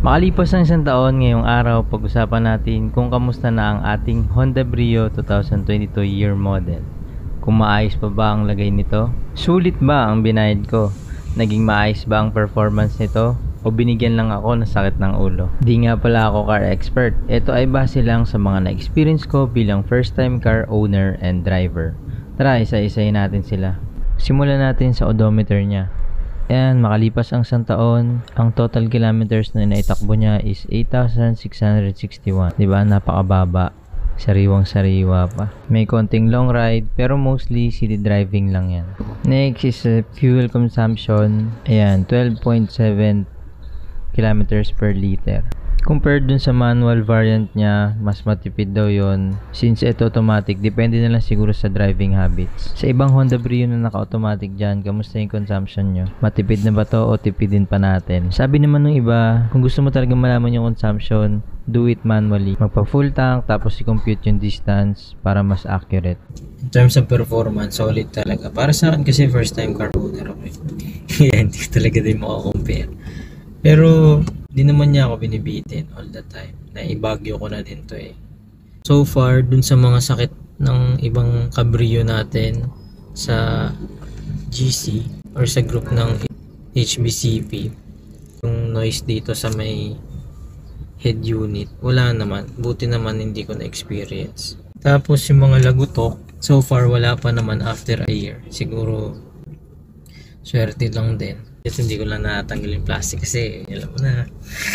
Makalipas ang isang taon, ngayong araw pag-usapan natin kung kamusta na ang ating Honda Brio 2022 year model. Kung maayos pa ba ang lagay nito? Sulit ba ang binayad ko? Naging maayos ba ang performance nito? O binigyan lang ako ng sakit ng ulo? Di nga pala ako car expert. Ito ay base lang sa mga na-experience ko bilang first time car owner and driver. Tara, isa-isayin natin sila. Simulan natin sa odometer niya. Ayan, makalipas ang isang taon, ang total kilometers na naitakbo niya is 8,661. Diba? Napakababa. Sariwang-sariwa pa. May konting long ride, pero mostly city driving lang yan. Next is fuel consumption. Ayan, 12.7 kilometers per liter. Compared dun sa manual variant niya, mas matipid daw yon. Since ito automatic, depende na lang siguro sa driving habits. Sa ibang Honda Brio na naka-automatic dyan, kamusta yung consumption nyo? Matipid na ba to o tipidin pa natin? Sabi naman ng iba, kung gusto mo talaga malaman yung consumption, do it manually. Magpa-full tank, tapos i-compute yung distance para mas accurate. In terms of performance, solid talaga. Para sa akin kasi first time car owner ako. Hindi talaga din makakompare. Pero di naman niya ako binibitin all the time. Naibagyo ko na din to eh. So far, dun sa mga sakit ng ibang kabrio natin sa GC or sa group ng HBCP, yung noise dito sa may head unit, wala naman. Buti naman hindi ko na-experience. Tapos yung mga lagutok, so far wala pa naman after a year. Siguro swerte lang din. Ito hindi ko lang natanggal yung plastic kasi alam mo na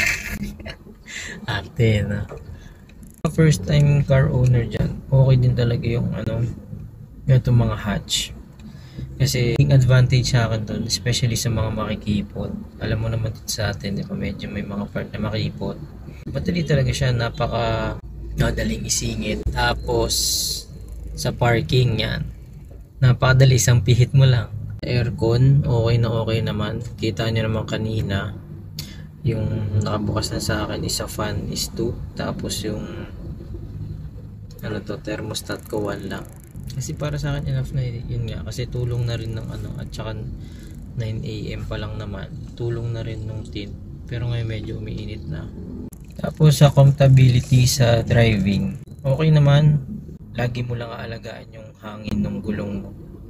ate na. First time car owner dyan, okay din talaga yung itong mga hatch. Kasi yung advantage sa akin doon, especially sa mga makikipot. Alam mo naman dito sa atin, di ba, medyo may mga part na makipot. Madali talaga siya, napakadaling isingit. Tapos sa parking yan, napakadali, isang pihit mo lang. Aircon, okay naman. Kita nyo naman kanina, yung nakabukas na sa akin is a fan is 2. Tapos yung thermostat ko 1 lang. Kasi para sa akin enough na yun nga. Kasi tulong na rin ng at saka 9 AM pa lang naman. Tulong na rin nung tin. Pero ngayon medyo umiinit na. Tapos sa comfortability sa driving, okay naman. Lagi mo lang aalagaan yung hangin ng gulong mo.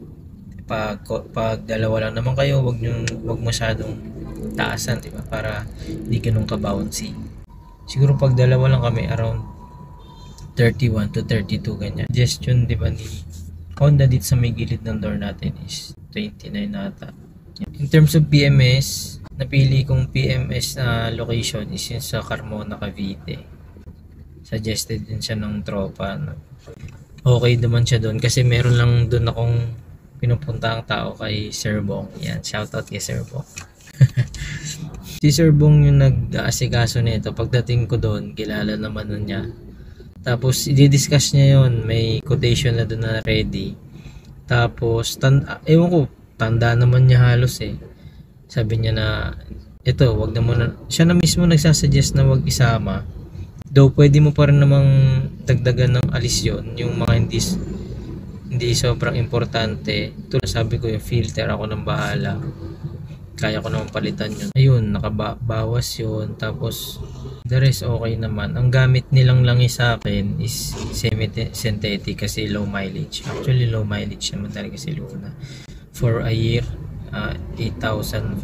Pag dalawa lang naman kayo, wag masyadong taasan, diba? Para hindi ganun ka-bouncy. Siguro pag dalawa lang kami, around 31 to 32 ganyan. Suggestion, diba, ni Honda dito sa may gilid ng door natin is 29 nata. In terms of PMS, napili kong PMS na location is yun sa Carmona, Cavite. Suggested din siya ng tropa. Okay naman siya doon kasi meron lang doon akong pinupunta ang tao kay Sir Bong. Yan, shoutout kay Sir Bong. Si Sir Bong yung nag-aasikaso nito. Pagdating ko doon, kilala naman nun niya. Tapos, i-discuss niya yon. May quotation na doon na ready. Tapos, ewan ko, tanda naman niya halos eh. Sabi niya na, ito, wag na muna. Siya na mismo nagsasuggest na wag isama. Though, pwede mo pa rin namang dagdagan ng alis yun. Yung mga hindi sobrang importante. Tulad sabi ko, yung filter ako nang bahala, kaya ko naman palitan yun. Ayun, nakabawas yun. Tapos the rest okay naman. Ang gamit nilang langis sa akin is semi-synthetic kasi low mileage. Actually low mileage naman talaga si Luna. For a year, 8,500.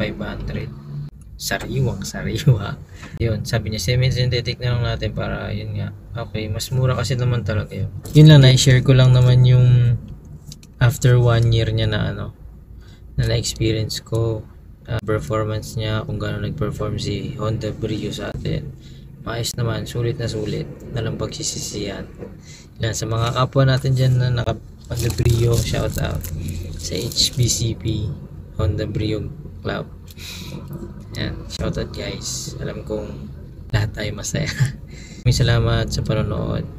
Sariwa. Yun, sabi niya semi-synthetic na lang natin para yun nga. Okay, mas mura kasi naman talaga yun. Yun lang, na-share ko lang naman yung after 1 year niya na na-experience ko. Performance niya, kung gano'n nag-perform si Honda Brio sa atin. Maayos naman, sulit na sulit. Nalang pagsisisiyan. Yan, sa mga kapwa natin dyan na naka-Honda Brio, shout out sa HBCP Honda Brio Club. Yan, shout out guys. Alam kong lahat tayo masaya. Maraming salamat sa panonood.